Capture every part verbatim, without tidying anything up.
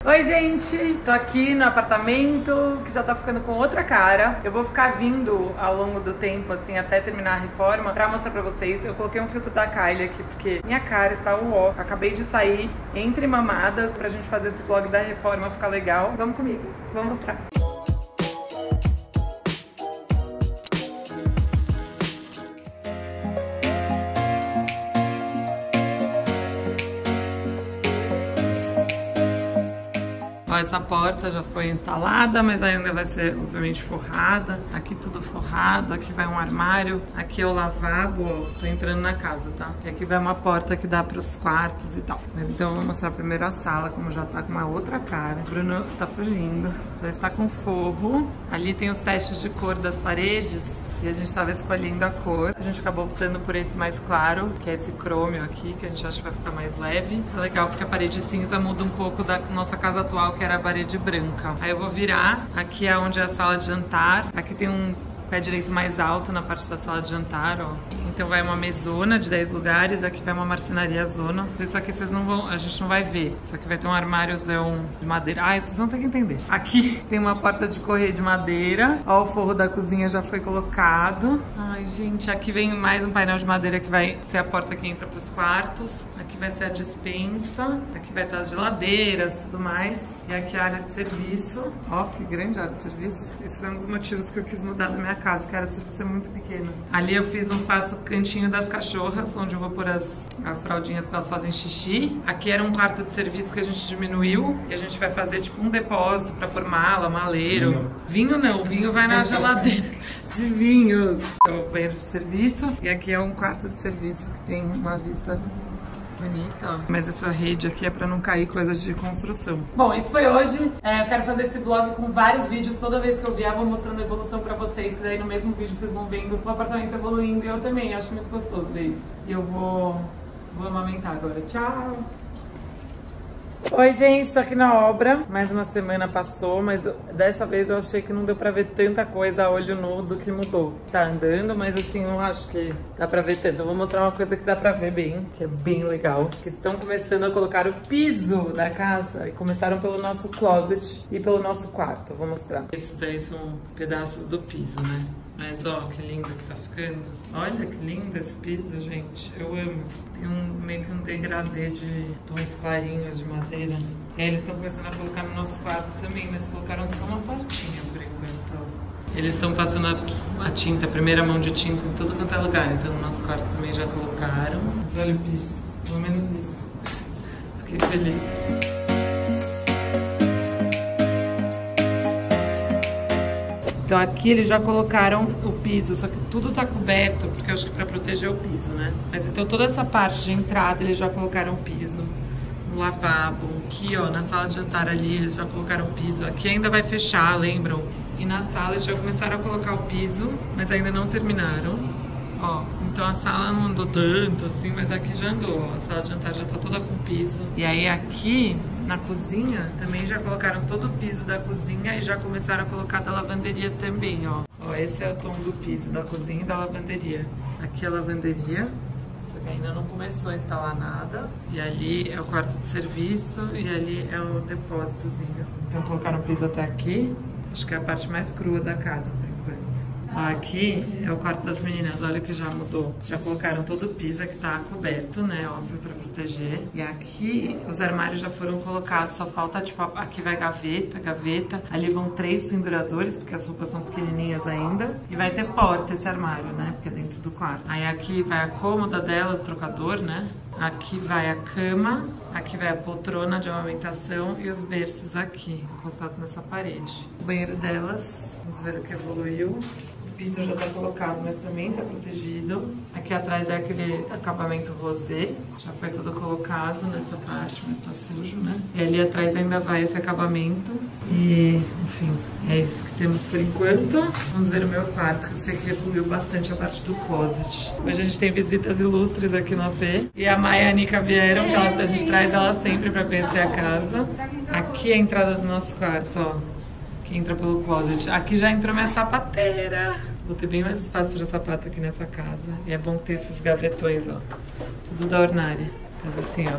Oi gente, tô aqui no apartamento que já tá ficando com outra cara. Eu vou ficar vindo ao longo do tempo, assim, até terminar a reforma pra mostrar pra vocês. Eu coloquei um filtro da Kylie aqui porque minha cara está uó. Acabei de sair entre mamadas pra gente fazer esse vlog da reforma ficar legal. Vamos comigo, vou mostrar. Essa porta já foi instalada, mas ainda vai ser obviamente forrada. Aqui tudo forrado, aqui vai um armário, aqui é o lavabo, ó, tô entrando na casa, tá? E aqui vai uma porta que dá pros quartos e tal. Mas então eu vou mostrar primeiro a sala, como já tá com uma outra cara. O Bruno tá fugindo, já está com forro. Ali tem os testes de cor das paredes. E a gente estava escolhendo a cor. A gente acabou optando por esse mais claro, que é esse crômio aqui, que a gente acha que vai ficar mais leve. É legal porque a parede cinza muda um pouco da nossa casa atual, que era a parede branca. Aí eu vou virar. Aqui é onde é a sala de jantar. Aqui tem um pé direito mais alto na parte da sala de jantar, ó. Então vai uma mesona de dez lugares, aqui vai uma marcenaria zona. Isso aqui vocês não vão, a gente não vai ver. Isso aqui vai ter um armáriozão de madeira. Ai, vocês vão ter que entender. Aqui tem uma porta de correr de madeira. Ó, o forro da cozinha já foi colocado. Ai, gente, aqui vem mais um painel de madeira que vai ser a porta que entra pros quartos. Aqui vai ser a despensa. Aqui vai estar as geladeiras, tudo mais. E aqui a área de serviço. Ó, que grande área de serviço. Esse foi um dos motivos que eu quis mudar da minha casa, que a área de serviço é muito pequena. Ali eu fiz um espaço cantinho das cachorras, onde eu vou pôr as, as fraldinhas que elas fazem xixi. Aqui era um quarto de serviço que a gente diminuiu. E a gente vai fazer tipo um depósito pra pôr mala, maleiro. Vinho, vinho não, vinho vai na geladeira de vinhos. É o banheiro de serviço. E aqui é um quarto de serviço que tem uma vista bonita, ó. Mas essa rede aqui é pra não cair coisas de construção. Bom, isso foi hoje. É, eu quero fazer esse vlog com vários vídeos. Toda vez que eu vier, eu vou mostrando a evolução pra vocês. Que daí no mesmo vídeo vocês vão vendo o apartamento evoluindo. E eu também acho muito gostoso ver isso. E eu vou, vou amamentar agora. Tchau! Oi gente, tô aqui na obra, mais uma semana passou, mas dessa vez eu achei que não deu pra ver tanta coisa a olho nu do que mudou. Tá andando, mas assim, não acho que dá pra ver tanto. Eu vou mostrar uma coisa que dá pra ver bem, que é bem legal. Que estão começando a colocar o piso da casa e começaram pelo nosso closet e pelo nosso quarto, eu vou mostrar. Esses daí são pedaços do piso, né? Mas ó, que lindo que tá ficando. Olha que lindo esse piso, gente. Eu amo. Tem um meio que um degradê de tons clarinhos de madeira. E aí eles estão começando a colocar no nosso quarto também, mas colocaram só uma partinha por enquanto, ó. Eles estão passando a, a tinta, a primeira mão de tinta em tudo quanto é lugar. Então no nosso quarto também já colocaram. Mas olha o piso. Pelo menos isso. Fiquei feliz. Então aqui eles já colocaram o piso, só que tudo tá coberto, porque eu acho que pra proteger o piso, né? Mas então toda essa parte de entrada eles já colocaram o piso. No lavabo, aqui ó, na sala de jantar ali eles já colocaram o piso. Aqui ainda vai fechar, lembram? E na sala eles já começaram a colocar o piso, mas ainda não terminaram. Ó, então a sala não andou tanto assim, mas aqui já andou, ó. A sala de jantar já tá toda com piso. E aí aqui na cozinha também já colocaram todo o piso da cozinha e já começaram a colocar da lavanderia também, ó. Ó, esse é o tom do piso da cozinha e da lavanderia. Aqui é a lavanderia, só que ainda não começou a instalar nada. E ali é o quarto de serviço e ali é o depósitozinho. Então colocaram o piso até aqui. Acho que é a parte mais crua da casa, por enquanto. Aqui é o quarto das meninas, olha que já mudou. Já colocaram todo o piso que tá coberto, né, óbvio, pra proteger. E aqui os armários já foram colocados, só falta, tipo, aqui vai gaveta, gaveta. Ali vão três penduradores, porque as roupas são pequenininhas ainda. E vai ter porta esse armário, né, porque é dentro do quarto. Aí aqui vai a cômoda delas, o trocador, né. Aqui vai a cama, aqui vai a poltrona de amamentação e os berços aqui, encostados nessa parede. O banheiro delas, vamos ver o que evoluiu. O piso já tá colocado, mas também tá protegido. Aqui atrás é aquele acabamento rosé, já foi todo colocado nessa parte, mas tá sujo, né? E ali atrás ainda vai esse acabamento. E, enfim, é isso que temos por enquanto. Vamos ver o meu quarto, que eu sei que evoluiu bastante a parte do closet. Hoje a gente tem visitas ilustres aqui no A P. E a Maia e a Nica vieram, que elas, a gente traz elas sempre pra conhecer a casa. Aqui é a entrada do nosso quarto, ó. Que entra pelo closet. Aqui já entrou minha sapateira. Vou ter bem mais espaço para sapato aqui nessa casa. E é bom ter esses gavetões, ó. Tudo da Ornari. Faz assim, ó.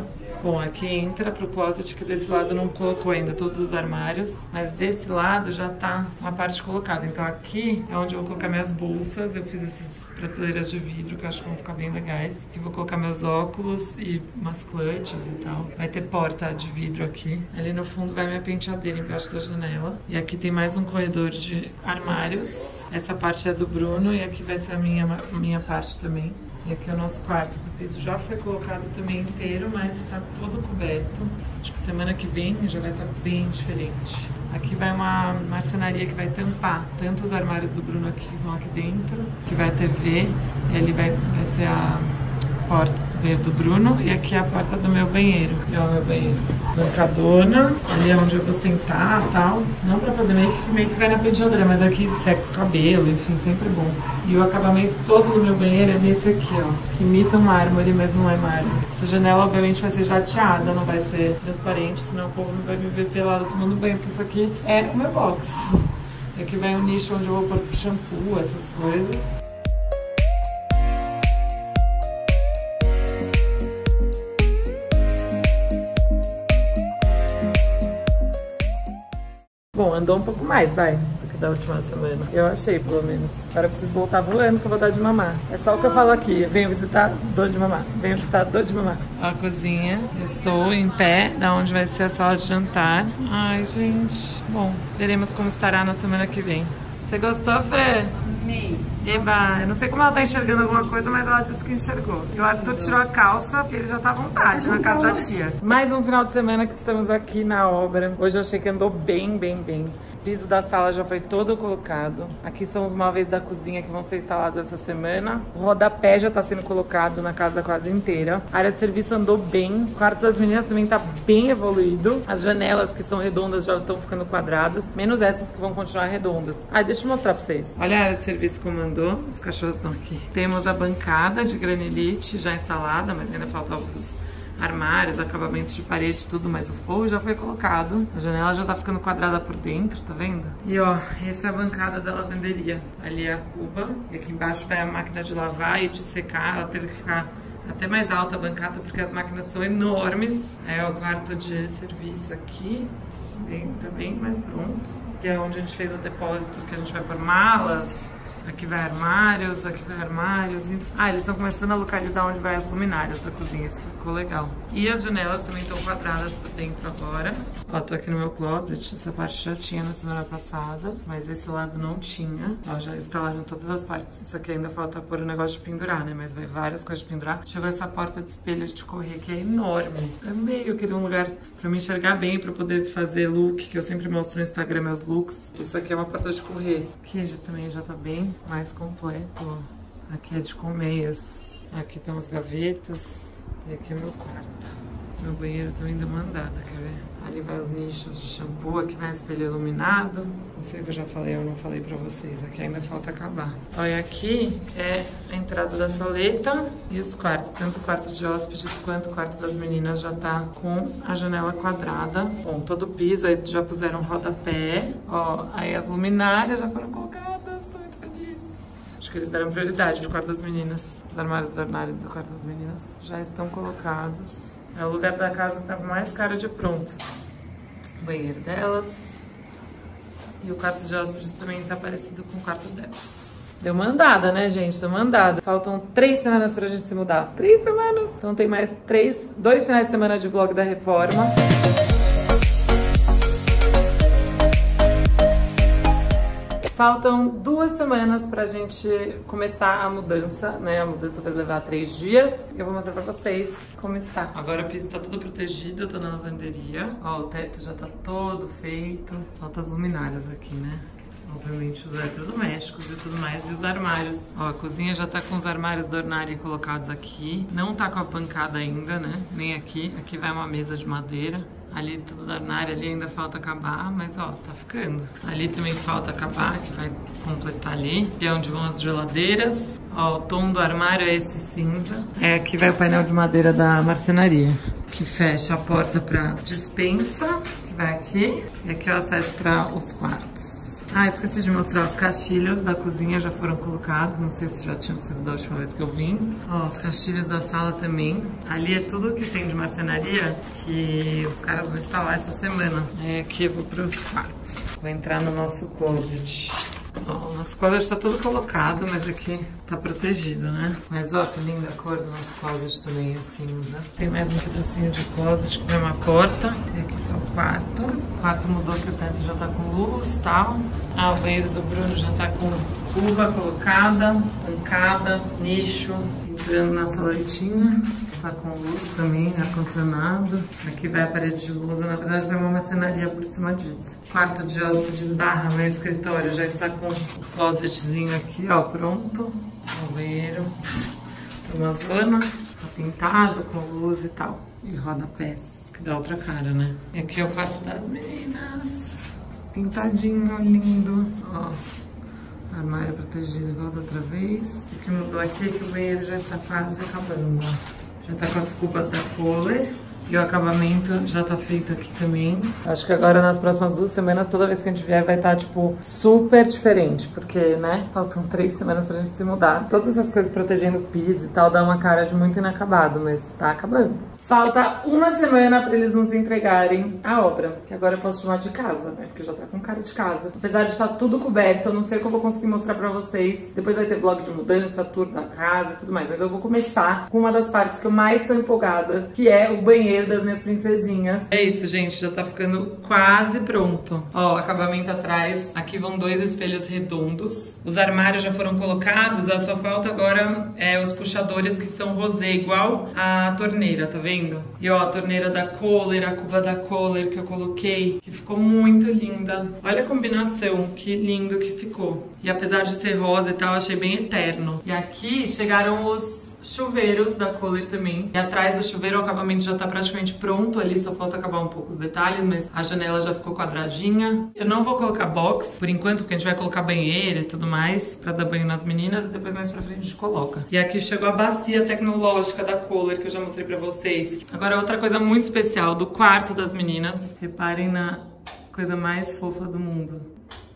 Bom, aqui entra pro closet, que desse lado não colocou ainda todos os armários, mas desse lado já tá uma parte colocada. Então aqui é onde eu vou colocar minhas bolsas. Eu fiz essas prateleiras de vidro que eu acho que vão ficar bem legais. Aqui vou colocar meus óculos e umas clutches e tal. Vai ter porta de vidro aqui. Ali no fundo vai minha penteadeira embaixo da janela. E aqui tem mais um corredor de armários. Essa parte é do Bruno e aqui vai ser a minha, a minha parte também. E aqui é o nosso quarto, que o piso já foi colocado também inteiro, mas está todo coberto. Acho que semana que vem já vai estar bem diferente. Aqui vai uma marcenaria que vai tampar tanto os armários do Bruno aqui que vão aqui dentro, que vai a T V, e ali vai, vai ser a porta do Bruno, e aqui é a porta do meu banheiro. Aqui é o meu banheiro. Bancadona, ali é onde eu vou sentar e tal. Não pra fazer make, que make vai na penteadeira, mas aqui seca o cabelo, enfim, sempre bom. E o acabamento todo do meu banheiro é nesse aqui, ó, que imita um mármore, mas não é mármore. Essa janela, obviamente, vai ser jateada, não vai ser transparente, senão o povo não vai me ver pelado tomando banho, porque isso aqui é o meu box. E aqui vai um nicho onde eu vou pôr shampoo, essas coisas. Bom, andou um pouco mais, vai, do que da última semana. Eu achei, pelo menos. Agora eu preciso voltar voando que eu vou dar de mamar. É só o que eu falo aqui. Venho visitar, dou de mamar. Venho visitar, dou de mamar. A cozinha. Eu estou em pé, da onde vai ser a sala de jantar. Ai, gente. Bom, veremos como estará na semana que vem. Você gostou, Fran? Amei. Eba, eu não sei como ela tá enxergando alguma coisa, mas ela disse que enxergou. E o Arthur tirou a calça, porque ele já tá à vontade na casa da tia. Mais um final de semana que estamos aqui na obra. Hoje eu achei que andou bem, bem, bem. O piso da sala já foi todo colocado. Aqui são os móveis da cozinha que vão ser instalados essa semana. O rodapé já tá sendo colocado na casa quase inteira. A área de serviço andou bem. O quarto das meninas também tá bem evoluído. As janelas que são redondas já estão ficando quadradas, menos essas que vão continuar redondas. Ah, deixa eu mostrar pra vocês. Olha a área de serviço como andou. Os cachorros estão aqui. Temos a bancada de granilite já instalada, mas ainda faltam os armários, acabamentos de parede, tudo, mas o forro já foi colocado. A janela já tá ficando quadrada por dentro, tá vendo? E ó, essa é a bancada da lavanderia. Ali é a cuba, e aqui embaixo vai a máquina de lavar e de secar. Ela teve que ficar até mais alta a bancada, porque as máquinas são enormes. É o quarto de serviço aqui, bem, tá bem mais pronto. Que é onde a gente fez o depósito, que a gente vai pôr malas. Aqui vai armários, aqui vai armários. Ah, eles estão começando a localizar onde vai as luminárias da cozinha, isso ficou legal. E as janelas também estão quadradas por dentro agora. Ó, tô aqui no meu closet, essa parte já tinha na semana passada, mas esse lado não tinha. Ó, já instalaram todas as partes. Isso aqui ainda falta pôr o negócio de pendurar, né? Mas vai várias coisas de pendurar. Chegou essa porta de espelho de correr, que é enorme. Amei, eu queria um lugar pra me enxergar bem, pra poder fazer look, que eu sempre mostro no Instagram meus looks. Isso aqui é uma porta de correr. Aqui já, também já tá bem mais completo. Aqui é de colmeias. Aqui estão as gavetas. E aqui é meu quarto. Meu banheiro também deu uma andada, quer ver? Ali vai os nichos de shampoo, aqui vai espelho iluminado. Não sei o que eu já falei ou não falei pra vocês. Aqui ainda falta acabar. Olha, aqui é a entrada da saleta e os quartos. Tanto o quarto de hóspedes quanto o quarto das meninas já tá com a janela quadrada. Bom, todo o piso, aí já puseram rodapé. Ó, aí as luminárias já foram colocadas. Tô muito feliz. Acho que eles deram prioridade pro quarto das meninas. Os armários do armário do quarto das meninas já estão colocados. É o lugar da casa que tá mais cara de pronto. O banheiro delas. E o quarto de hóspedes também tá parecido com o quarto delas. Deu uma andada, né, gente? Deu uma andada. Faltam três semanas pra gente se mudar. Três semanas! Então tem mais três, dois finais de semana de vlog da reforma. Faltam duas semanas pra gente começar a mudança, né? A mudança vai levar três dias. Eu vou mostrar pra vocês como está. Agora o piso tá todo protegido, eu tô na lavanderia. Ó, o teto já tá todo feito. Faltam as luminárias aqui, né? Obviamente os eletrodomésticos e tudo mais. E os armários. Ó, a cozinha já tá com os armários do Ornari colocados aqui. Não tá com a pancada ainda, né? Nem aqui. Aqui vai uma mesa de madeira. Ali tudo da Ornari, ali ainda falta acabar, mas ó, tá ficando. Ali também falta acabar, que vai completar ali. Que é onde vão as geladeiras. Ó, o tom do armário é esse cinza. É, aqui vai o painel de madeira da marcenaria, que fecha a porta pra dispensa, que vai aqui. E aqui é o acesso para os quartos. Ah, esqueci de mostrar os caixilhos da cozinha, já foram colocados. Não sei se já tinham sido da última vez que eu vim. Ó, os caixilhos da sala também. Ali é tudo que tem de marcenaria que os caras vão instalar essa semana. Aí aqui eu vou para os quartos. Vou entrar no nosso closet. Ó, o nosso closet tá tudo colocado, mas aqui tá protegido, né? Mas ó, que linda a cor do nosso closet também, é cinza. Tem mais um pedacinho de closet que é uma porta. E aqui tá o quarto. O quarto mudou que o teto já tá com luz e tal. Ah, o banheiro do Bruno já tá com cuba colocada, bancada, nicho, entrando na saletinha. Tá com luz também, ar-condicionado. Aqui vai a parede de luz, na verdade vai uma marcenaria por cima disso. Quarto de hóspedes barra meu escritório já está com o closetzinho aqui, ó, pronto. O banheiro, tem uma zona, tá pintado com luz e tal. E rodapés, que dá outra cara, né? E aqui é o quarto das meninas. Pintadinho, lindo, ó. Armário protegido igual da outra vez. O que mudou aqui é que o banheiro já está quase acabando, ó. Já tá com as cubas da Kohler. E o acabamento já tá feito aqui também. Acho que agora nas próximas duas semanas, toda vez que a gente vier, vai estar, tipo, super diferente. Porque, né, faltam três semanas pra gente se mudar. Todas essas coisas protegendo o piso e tal, dá uma cara de muito inacabado, mas tá acabando. Falta uma semana pra eles nos entregarem a obra, que agora eu posso chamar de casa, né? Porque já tá com cara de casa. Apesar de estar tudo coberto, eu não sei o que eu vou conseguir mostrar pra vocês. Depois vai ter vlog de mudança, tour da casa e tudo mais. Mas eu vou começar com uma das partes que eu mais tô empolgada, que é o banheiro das minhas princesinhas. É isso, gente, já tá ficando quase pronto. Ó, acabamento atrás. Aqui vão dois espelhos redondos. Os armários já foram colocados, só falta agora é, os puxadores que são rosé, igual a torneira, tá vendo? E ó, a torneira da Kohler, a cuba da Kohler que eu coloquei, que ficou muito linda. Olha a combinação, que lindo que ficou. E apesar de ser rosa e tal, eu achei bem eterno. E aqui chegaram os chuveiros da Kohler também. E atrás do chuveiro o acabamento já tá praticamente pronto ali, só falta acabar um pouco os detalhes, mas a janela já ficou quadradinha. Eu não vou colocar box por enquanto, porque a gente vai colocar banheiro e tudo mais pra dar banho nas meninas e depois mais pra frente a gente coloca. E aqui chegou a bacia tecnológica da Kohler que eu já mostrei pra vocês. Agora outra coisa muito especial do quarto das meninas. Reparem na coisa mais fofa do mundo.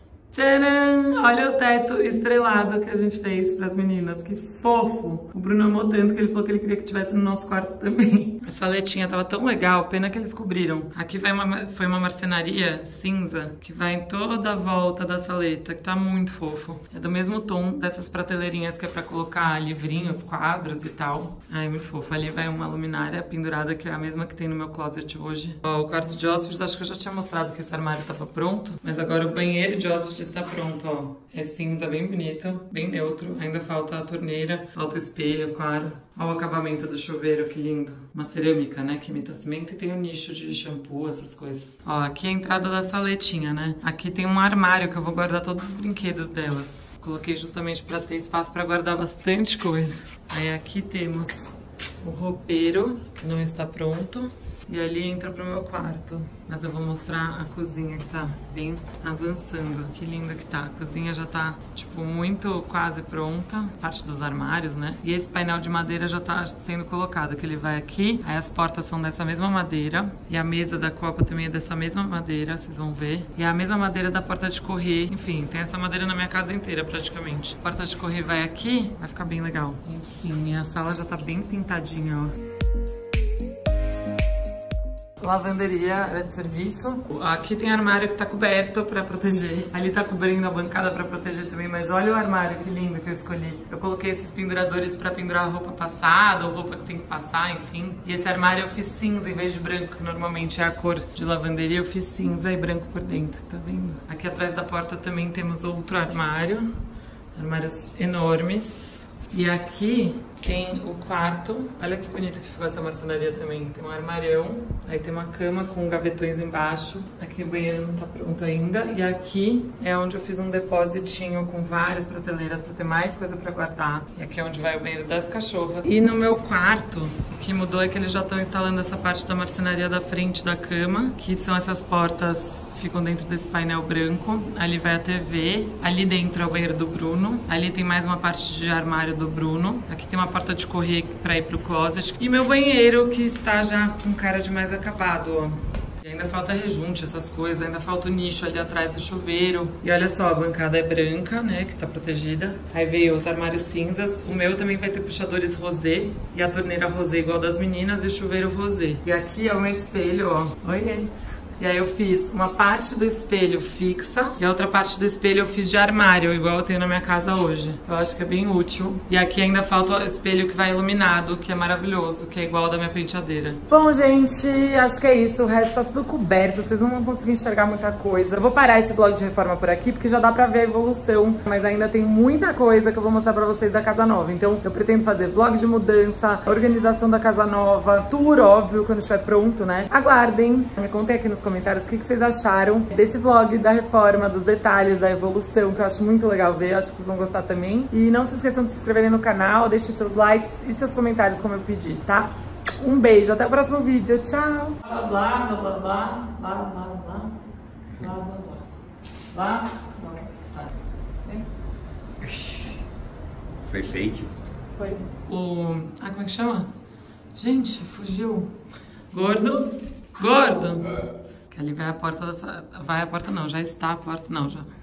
Tcharam! Olha o teto estrelado que a gente fez pras meninas, que fofo! O Bruno amou tanto que ele falou que ele queria que tivesse no nosso quarto também. A saletinha tava tão legal, pena que eles cobriram. Aqui vai uma, foi uma marcenaria cinza que vai em toda a volta da saleta, que tá muito fofo. É do mesmo tom dessas prateleirinhas que é pra colocar livrinhos, quadros e tal. Ai, muito fofo. Ali vai uma luminária pendurada, que é a mesma que tem no meu closet hoje. Ó, o quarto de hóspedes, acho que eu já tinha mostrado que esse armário tava pronto, mas agora o banheiro de hóspedes está pronto, ó. É cinza, bem bonito, bem neutro. Ainda falta a torneira, falta o espelho, claro. Olha o acabamento do chuveiro, que lindo. Uma cerâmica, né, que imita cimento, e tem um nicho de shampoo, essas coisas. Ó, aqui é a entrada da saletinha, né. Aqui tem um armário que eu vou guardar todos os brinquedos delas. Coloquei justamente para ter espaço para guardar bastante coisa. Aí aqui temos o roupeiro, que não está pronto. E ali entra pro meu quarto. Mas eu vou mostrar a cozinha que tá bem avançando. Que linda que tá. A cozinha já tá, tipo, muito quase pronta. Parte dos armários, né? E esse painel de madeira já tá sendo colocado. Que ele vai aqui. Aí as portas são dessa mesma madeira. E a mesa da copa também é dessa mesma madeira, vocês vão ver. E é a mesma madeira da porta de correr. Enfim, tem essa madeira na minha casa inteira, praticamente. A porta de correr vai aqui. Vai ficar bem legal. Enfim, a sala já tá bem pintadinha, ó. Lavanderia, área de serviço. Aqui tem armário que tá coberto pra proteger. Ali tá cobrindo a bancada pra proteger também, mas olha o armário, que lindo que eu escolhi. Eu coloquei esses penduradores pra pendurar roupa passada ou roupa que tem que passar, enfim. E esse armário eu fiz cinza em vez de branco, que normalmente é a cor de lavanderia. Eu fiz cinza e branco por dentro, tá vendo? Aqui atrás da porta também temos outro armário. Armários enormes. E aqui tem o quarto. Olha que bonito que ficou essa marcenaria também. Tem um armarião, aí tem uma cama com gavetões embaixo. Aqui o banheiro não tá pronto ainda. E aqui é onde eu fiz um depositinho com várias prateleiras pra ter mais coisa pra guardar. E aqui é onde vai o banheiro das cachorras. E no meu quarto, o que mudou é que eles já estão instalando essa parte da marcenaria da frente da cama, que são essas portas que ficam dentro desse painel branco. Ali vai a T V. Ali dentro é o banheiro do Bruno. Ali tem mais uma parte de armário do Bruno. Aqui tem uma porta de correr pra ir pro closet. E meu banheiro, que está já com cara de mais acabado, ó. E ainda ainda falta rejunte, essas coisas, ainda falta o nicho ali atrás do chuveiro. E olha só, a bancada é branca, né, que tá protegida. Aí veio os armários cinzas. O meu também vai ter puxadores rosé e a torneira rosé igual das meninas e o chuveiro rosé. E aqui é o meu espelho, ó. Oi. E aí eu fiz uma parte do espelho fixa e a outra parte do espelho eu fiz de armário, igual eu tenho na minha casa hoje. Eu acho que é bem útil. E aqui ainda falta o espelho que vai iluminado, que é maravilhoso, que é igual ao da minha penteadeira. Bom, gente, acho que é isso. O resto tá tudo coberto, vocês não vão conseguir enxergar muita coisa. Eu vou parar esse vlog de reforma por aqui, porque já dá pra ver a evolução. Mas ainda tem muita coisa que eu vou mostrar pra vocês da casa nova. Então eu pretendo fazer vlog de mudança, organização da casa nova, tour, óbvio, quando estiver pronto, né? Aguardem, me contem aqui nos comentários comentários o que vocês acharam desse vlog, da reforma, dos detalhes, da evolução, que eu acho muito legal ver, acho que vocês vão gostar também. E não se esqueçam de se inscreverem no canal, deixem seus likes e seus comentários como eu pedi, tá? Um beijo, até o próximo vídeo, tchau! Blá, blá, blá, blá, blá, blá, blá, blá, blá, blá, blá, blá. Foi fake? Foi. O... Ah, como é que chama? Gente, fugiu. Gordo? Gordo? Que ali vai a porta dessa... Vai a porta não, já está a porta não, já.